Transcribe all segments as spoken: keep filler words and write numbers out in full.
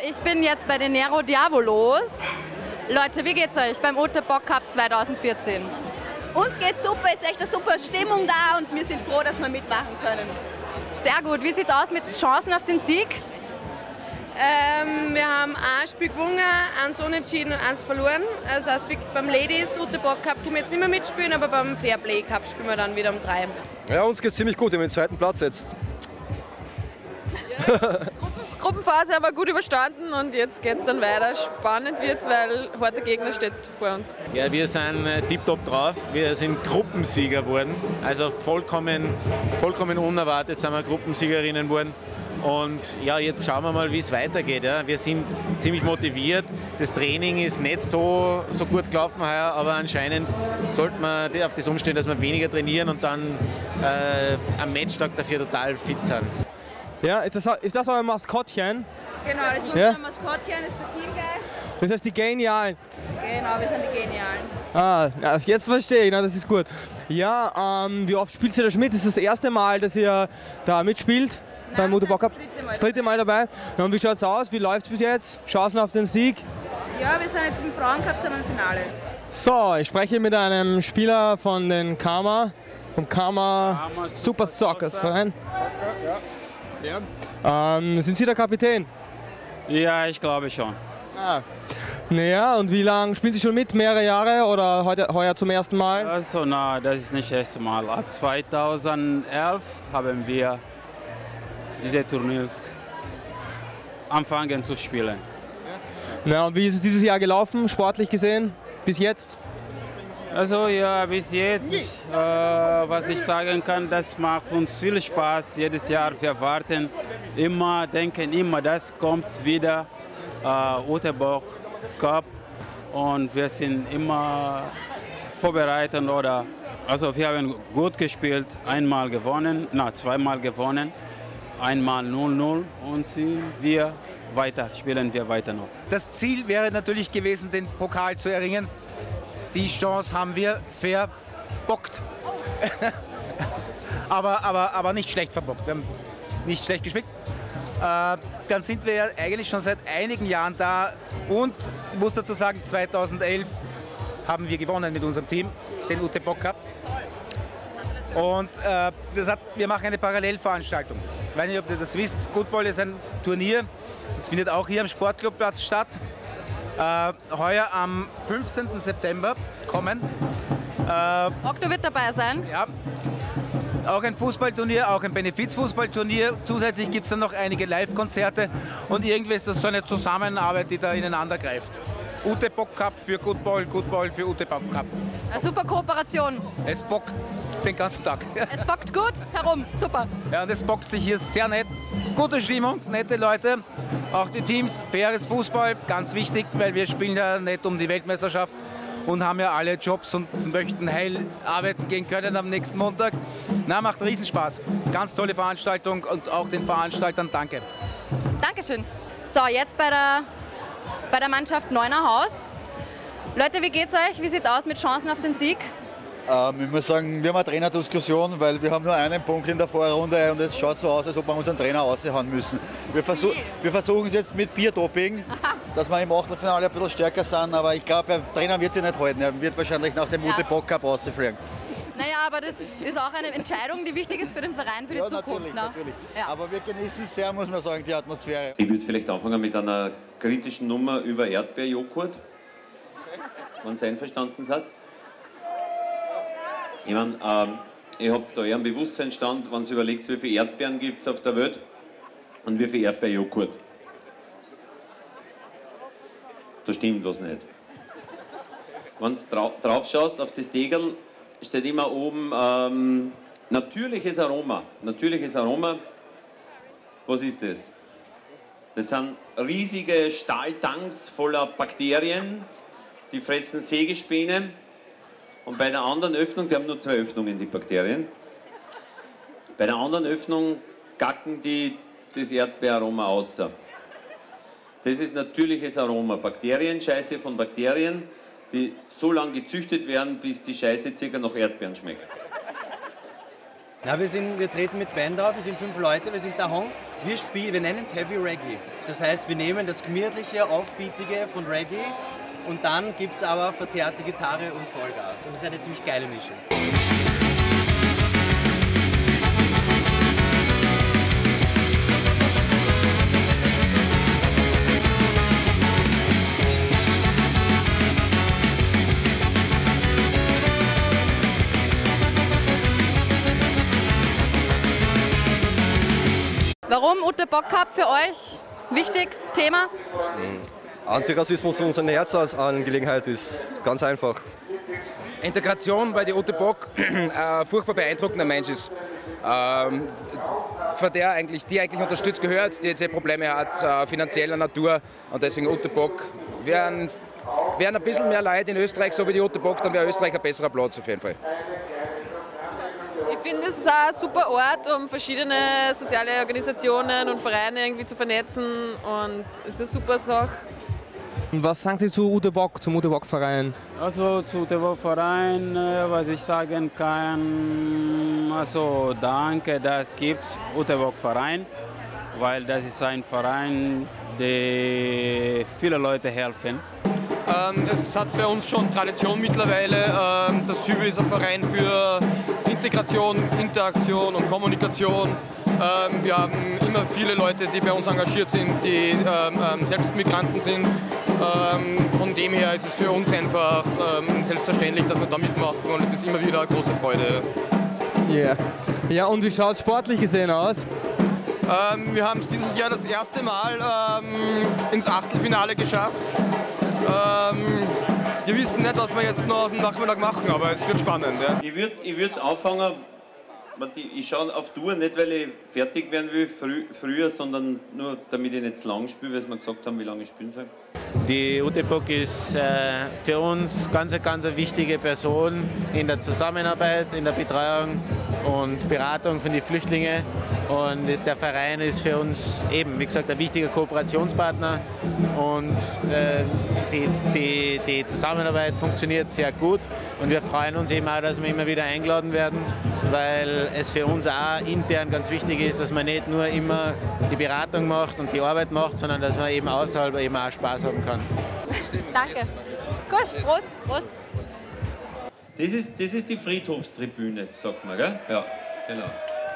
ich bin jetzt bei den Nero Diavolos. Leute, wie geht's euch beim O T Bock Cup zweitausendvierzehn? Uns geht's super, ist echt eine super Stimmung da und wir sind froh, dass wir mitmachen können. Sehr gut. Wie sieht's aus mit Chancen auf den Sieg? Ähm, wir haben ein Spiel gewonnen, eins unentschieden und eins verloren. Also das heißt, beim Ladies O T Bock Cup können wir jetzt nicht mehr mitspielen, aber beim Fairplay Cup spielen wir dann wieder um drei. Ja, uns geht's ziemlich gut, wir haben den zweiten Platz jetzt. Ja, Gruppenphase haben wir gut überstanden und jetzt geht es dann weiter. Spannend wird es, weil ein harter Gegner steht vor uns. Ja, wir sind äh, tiptop drauf. Wir sind Gruppensieger geworden. Also vollkommen, vollkommen unerwartet sind wir Gruppensiegerinnen geworden. Und ja, jetzt schauen wir mal, wie es weitergeht. Ja. Wir sind ziemlich motiviert. Das Training ist nicht so, so gut gelaufen heuer, aber anscheinend sollte man auf das umstellen, dass wir weniger trainieren und dann äh, am Matchtag dafür total fit sind. Ja, ist das, ist das euer Maskottchen? Genau, das ist unser ja? Maskottchen, das ist der Teamgeist. Das heißt die Genialen. Genau, wir sind die Genialen. Ah, ja, jetzt verstehe ich, na, das ist gut. Ja, ähm, wie oft spielt ihr da schon mit? Das ist das erste Mal, dass ihr da mitspielt beim O T Bock Cup? Das dritte Mal. Das dritte Mal dabei. Ja, und wie schaut es aus? Wie läuft es bis jetzt? Chancen auf den Sieg? Ja, wir sind jetzt im Frauencup, sind wir im Finale. So, ich spreche mit einem Spieler von den Karma, vom Karma Super Soccer Verein. Ja. Ähm, sind Sie der Kapitän? Ja, ich glaube schon. Ah. Naja, und wie lange spielen Sie schon mit? Mehrere Jahre oder heute, heuer zum ersten Mal? Also, na, das ist nicht das erste Mal. Ab zweitausendelf haben wir dieses Turnier angefangen zu spielen. Ja, und wie ist es dieses Jahr gelaufen, sportlich gesehen, bis jetzt? Also ja, bis jetzt, äh, was ich sagen kann, das macht uns viel Spaß. Jedes Jahr wir warten immer, denken immer, das kommt wieder, äh, O T Bock Cup, und wir sind immer vorbereitet oder, also wir haben gut gespielt, einmal gewonnen, na zweimal gewonnen, einmal null null und sind wir weiter, spielen wir weiter noch. Das Ziel wäre natürlich gewesen, den Pokal zu erringen. Die Chance haben wir verbockt. aber, aber, aber nicht schlecht verbockt. Wir haben nicht schlecht gespielt. Äh, dann sind wir ja eigentlich schon seit einigen Jahren da. Und ich muss dazu sagen, zweitausendelf haben wir gewonnen mit unserem Team, den O T Bock Cup. Und äh, das hat, wir machen eine Parallelveranstaltung. Ich weiß nicht, ob ihr das wisst. Goodball ist ein Turnier. Das findet auch hier am Sportclubplatz statt. Äh, heuer am fünfzehnten September kommen. Äh, Okto wird dabei sein. Ja. Auch ein Fußballturnier, auch ein Benefizfußballturnier. Zusätzlich gibt es dann noch einige Live-Konzerte. Und irgendwie ist das so eine Zusammenarbeit, die da ineinander greift. O T Bock Cup für Goodball, Goodball für O T Bock Cup. Eine super Kooperation. Es bockt den ganzen Tag. Es bockt gut herum, super. Ja, und es bockt sich hier sehr nett. Gute Stimmung, nette Leute, auch die Teams, faires Fußball, ganz wichtig, weil wir spielen ja nicht um die Weltmeisterschaft und haben ja alle Jobs und möchten heil arbeiten gehen können am nächsten Montag. Na, macht Riesenspaß. Ganz tolle Veranstaltung und auch den Veranstaltern danke. Dankeschön. So, jetzt bei der, bei der Mannschaft Neunerhaus. Leute, wie geht's euch? Wie sieht's aus mit Chancen auf den Sieg? Ähm, ich muss sagen, wir haben eine Trainerdiskussion, weil wir haben nur einen Punkt in der Vorrunde und es schaut so aus, als ob wir unseren Trainer raushauen müssen. Wir, versuch, wir versuchen es jetzt mit Bierdoping, dass wir im Achtelfinale ein bisschen stärker sind, aber ich glaube, der Trainer wird sich nicht halten. Er wird wahrscheinlich nach dem Ja. O T Bock Cup rausfliegen. Naja, aber das ist auch eine Entscheidung, die wichtig ist für den Verein, für die Ja, Zukunft. natürlich, Ne? natürlich. Ja. Aber wir genießen es sehr, muss man sagen, die Atmosphäre. Ich würde vielleicht anfangen mit einer kritischen Nummer über Erdbeerjoghurt. Wenn Sie einverstanden seid. Ich meine, ähm, ihr habt da eher einen Bewusstseinsstand, wenn ihr überlegt, wie viele Erdbeeren gibt es auf der Welt und wie viel Erdbeerjoghurt. Da stimmt was nicht. Wenn du drauf, drauf schaust, auf das Degel steht immer oben ähm, natürliches Aroma. Natürliches Aroma, was ist das? Das sind riesige Stahltanks voller Bakterien, die fressen Sägespäne. Und bei der anderen Öffnung, die haben nur zwei Öffnungen, die Bakterien. Bei der anderen Öffnung gacken die das Erdbeeraroma aus. Das ist natürliches Aroma. Bakterienscheiße von Bakterien, die so lange gezüchtet werden, bis die Scheiße circa nach Erdbeeren schmeckt. Na, wir, sind, wir treten mit Band auf, wir sind fünf Leute, wir sind daheim. Wir spielen, wir nennen es Heavy Reggae. Das heißt, wir nehmen das gemütliche, aufbeatige von Reggae und dann gibt es aber verzerrte Gitarre und Vollgas. Und das ist eine ziemlich geile Mischung. Warum Ute Bock Cup für euch wichtig, Thema? Antirassismus unsere Herzensangelegenheit ist ganz einfach. Integration, weil die Ute Bock ein furchtbar beeindruckender Mensch ist, ähm, von der eigentlich, die eigentlich unterstützt gehört, die jetzt eh Probleme hat, äh, finanzieller Natur, und deswegen Ute Bock. Wären, wären ein bisschen mehr Leute in Österreich, so wie die Ute Bock, dann wäre Österreich ein besserer Platz auf jeden Fall. Ich finde, es ist auch ein super Ort, um verschiedene soziale Organisationen und Vereine irgendwie zu vernetzen, und es ist eine super Sache. Und was sagen Sie zu Ute Bock, zum Ute Bock Verein? Also zu Ute Bock Verein, was ich sagen kann, also danke, dass es gibt Ute Bock Verein, weil das ist ein Verein, der viele Leute helfen. Ähm, es hat bei uns schon Tradition mittlerweile. Ähm, das Sübe ist ein Verein für Integration, Interaktion und Kommunikation. Ähm, wir haben immer viele Leute, die bei uns engagiert sind, die ähm, ähm, selbst Migranten sind. Ähm, von dem her ist es für uns einfach ähm, selbstverständlich, dass wir da mitmachen, und es ist immer wieder eine große Freude. Yeah. Ja, und wie schaut es sportlich gesehen aus? Ähm, wir haben es dieses Jahr das erste Mal ähm, ins Achtelfinale geschafft. Ähm, wir wissen nicht, was wir jetzt noch aus dem Nachmittag machen, aber es wird spannend. Ja. Ich würde ich würd anfangen, ich schaue auf die Uhr, nicht weil ich fertig werden will früh, früher, sondern nur damit ich nicht zu lang spiele, weil wir gesagt haben, wie lange ich spielen soll. Die Ute Bock ist äh, für uns ganz, ganz eine wichtige Person in der Zusammenarbeit, in der Betreuung und Beratung von den Flüchtlingen. Und der Verein ist für uns eben, wie gesagt, ein wichtiger Kooperationspartner. Und äh, die, die, die Zusammenarbeit funktioniert sehr gut. Und wir freuen uns eben auch, dass wir immer wieder eingeladen werden, weil es für uns auch intern ganz wichtig ist, dass man nicht nur immer die Beratung macht und die Arbeit macht, sondern dass man eben außerhalb eben auch Spaß haben kann. Danke. Gut, Prost, Prost. Das ist, das ist die Friedhofstribüne, sagt man, gell? Ja, genau.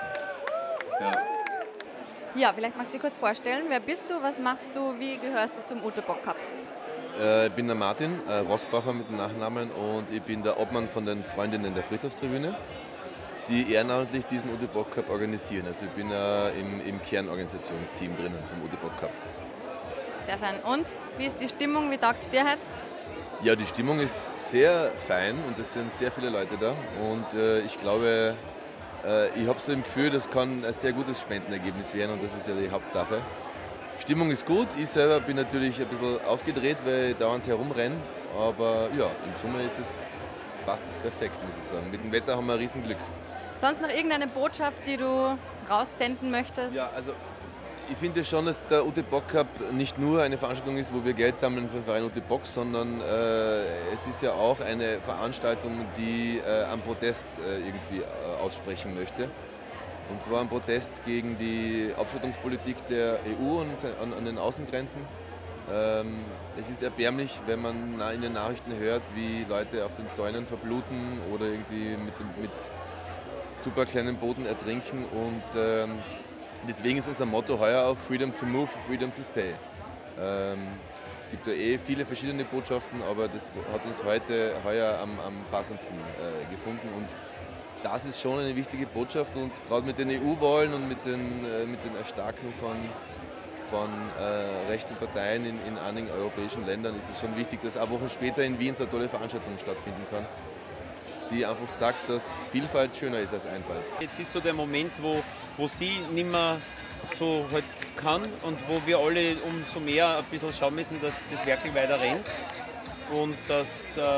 Ja. Ja, vielleicht magst du dich kurz vorstellen. Wer bist du, was machst du, wie gehörst du zum Ute Bock Cup? Äh, ich bin der Martin äh, Rossbacher mit dem Nachnamen, und ich bin der Obmann von den Freundinnen der Friedhofstribüne, die ehrenamtlich diesen Ute Bock Cup organisieren. Also ich bin äh, im, im Kernorganisationsteam drinnen vom Ute Bock Cup. Sehr fein. Und wie ist die Stimmung? Wie taugt es dir heute? Ja, die Stimmung ist sehr fein und es sind sehr viele Leute da, und äh, ich glaube, äh, ich habe so im Gefühl, das kann ein sehr gutes Spendenergebnis werden, und das ist ja die Hauptsache. Stimmung ist gut, ich selber bin natürlich ein bisschen aufgedreht, weil ich dauernd herumrenne, aber ja, in Summe ist es, passt es perfekt, muss ich sagen. Mit dem Wetter haben wir ein Riesenglück. Sonst noch irgendeine Botschaft, die du raussenden möchtest? Ja, also ich finde schon, dass der Ute Bock Cup nicht nur eine Veranstaltung ist, wo wir Geld sammeln für den Verein Ute Bock, sondern äh, es ist ja auch eine Veranstaltung, die äh, einen Protest äh, irgendwie äh, aussprechen möchte. Und zwar ein Protest gegen die Abschottungspolitik der E U und an, an den Außengrenzen. Ähm, es ist erbärmlich, wenn man in den Nachrichten hört, wie Leute auf den Zäunen verbluten oder irgendwie mit, dem, mit super kleinen Booten ertrinken. Und ähm, deswegen ist unser Motto heuer auch Freedom to Move, Freedom to Stay. Ähm, es gibt ja eh viele verschiedene Botschaften, aber das hat uns heute heuer am, am passendsten äh, gefunden. Und das ist schon eine wichtige Botschaft, und gerade mit den E U-Wahlen und mit den, äh, mit den Erstarken von, von äh, rechten Parteien in, in einigen europäischen Ländern ist es schon wichtig, dass auch Wochen später in Wien so eine tolle Veranstaltung stattfinden kann, die einfach sagt, dass Vielfalt schöner ist als Einfalt. Jetzt ist so der Moment, wo, wo sie nicht mehr so halt kann und wo wir alle umso mehr ein bisschen schauen müssen, dass das wirklich weiter rennt und dass äh,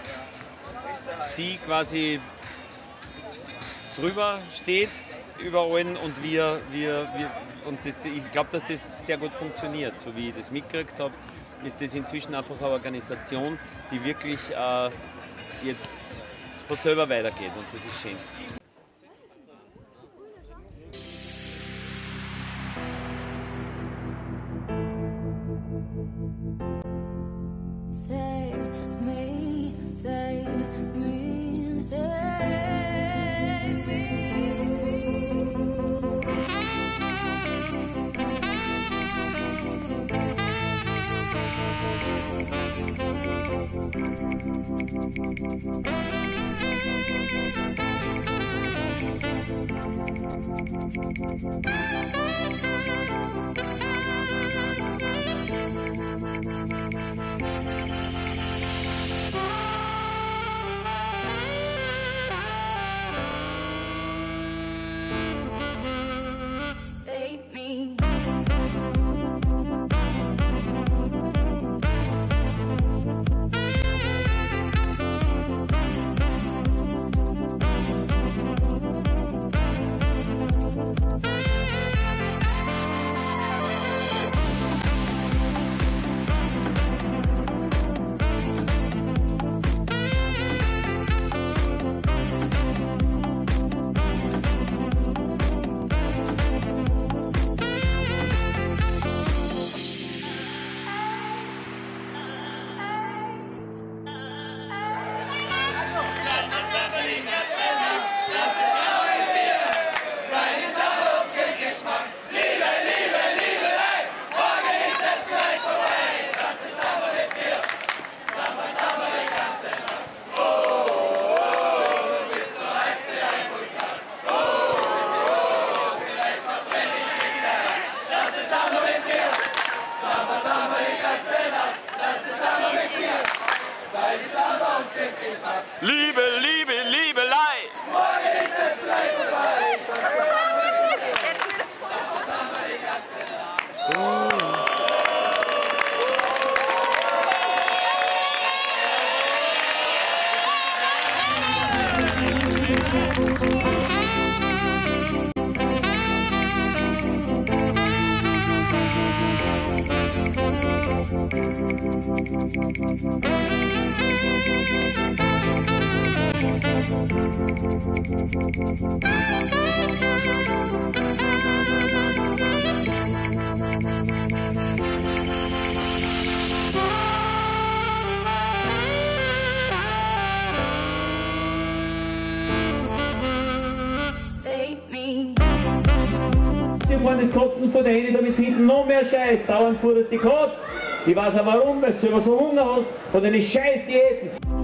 sie quasi drüber steht über allen, und wir, wir, wir und das, ich glaube, dass das sehr gut funktioniert. So wie ich das mitgekriegt habe, ist das inzwischen einfach eine Organisation, die wirklich äh, jetzt von selber weitergeht, und das ist schön. Save me. Liebe, Liebe, Liebelei! Morgen ist es vielleicht vorbei! Die fahren das Kotzen vor der Hände, damit sie hinten noch mehr Scheiß. Dauernd fuhr das die Kotz. Ich weiß auch warum, weil du selber so Hunger hast und eine scheiß Diäten.